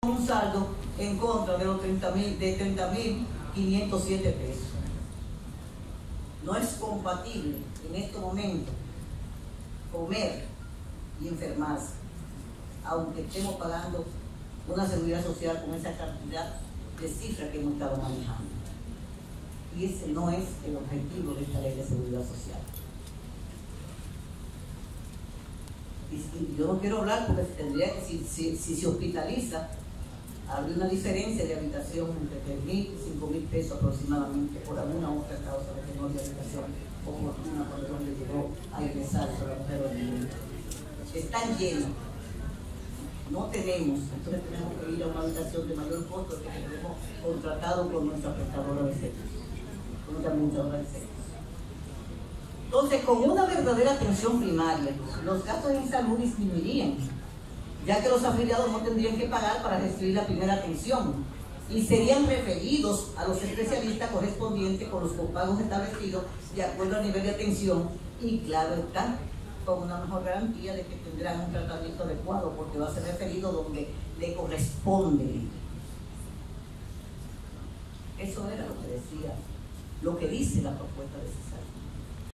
un saldo en contra de los 30.507 pesos. No es compatible en este momento comer y enfermarse, aunque estemos pagando una seguridad social con esa cantidad de cifras que hemos estado manejando. Y ese no es el objetivo de esta ley de seguridad social. Y yo no quiero hablar porque tendría que, si se hospitaliza, habría una diferencia de habitación entre 3.000 y 5.000 pesos aproximadamente por alguna otra causa de que no haya habitación oportuna cuando el hombre llegó a ingresar sobre la mujer o el niño. Están llenos. No tenemos, entonces tenemos que ir a una habitación de mayor costo que tenemos contratado con nuestra prestadora de servicios, con nuestra administradora de servicios. Entonces, con una verdadera atención primaria, los gastos en salud disminuirían, ya que los afiliados no tendrían que pagar para recibir la primera atención y serían referidos a los especialistas correspondientes con los copagos establecidos de acuerdo al nivel de atención y, claro está, con una mejor garantía de que tendrán un tratamiento adecuado porque va a ser referido donde le corresponde. Eso era lo que decía, lo que dice la propuesta de César.